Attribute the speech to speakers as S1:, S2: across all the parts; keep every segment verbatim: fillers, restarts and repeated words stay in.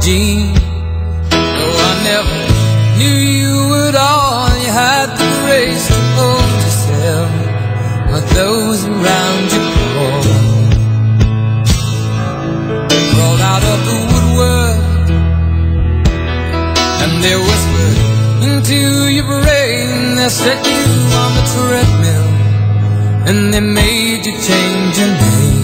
S1: Jean. Though I never knew you at all, you had the grace to hold yourself while those around you crawl. Crawled out of the woodwork and they whispered into your brain. They set you on the treadmill and they made you change your name.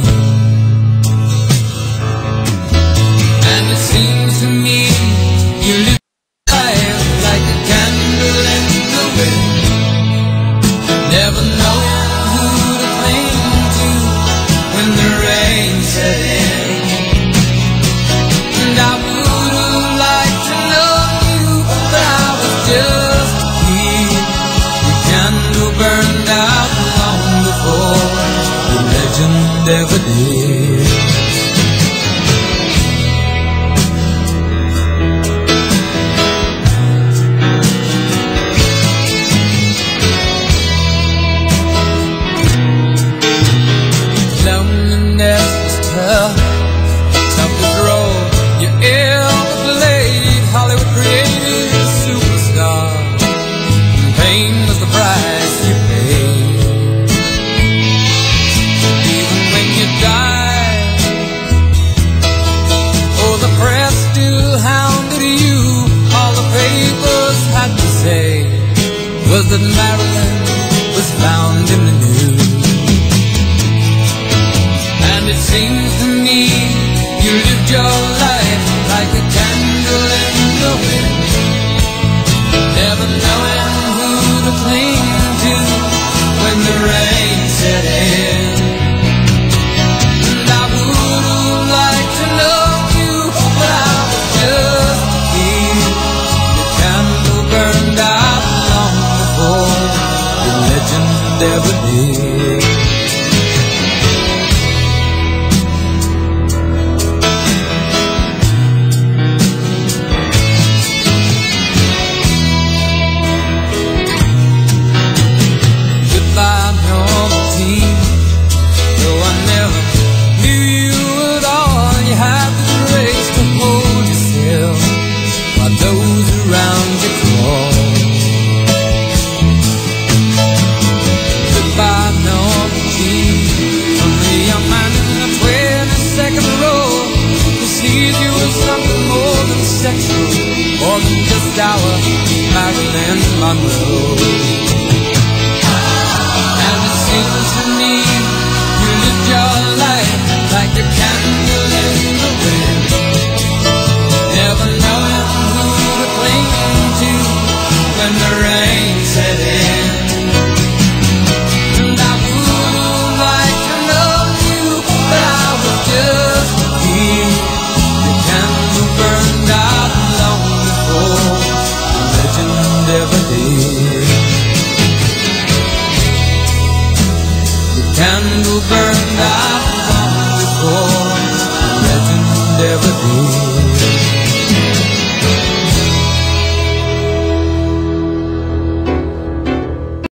S1: And it seems to me you live life like a candle in the wind, never knowing who to cling to when the rain set in. And I would have liked to know you, but I was just a kid. Your candle burned out long before the legend ever did. Was that Marilyn was found in the news. And it seems to me you lived your life like a candle in the wind, never knowing who to cling to when the rain set in. And I would have liked to know you, but I was just a kid. The candle burned out the legend ever did. Goodbye, normal teen. Though I never knew you at all, you had the grace to hold yourself while those around you crawl. Sexual, more than just our Marilyn Monroe. And it seems to me you lived your life like a candle in the wind, never knowing who to cling to when the rain set in.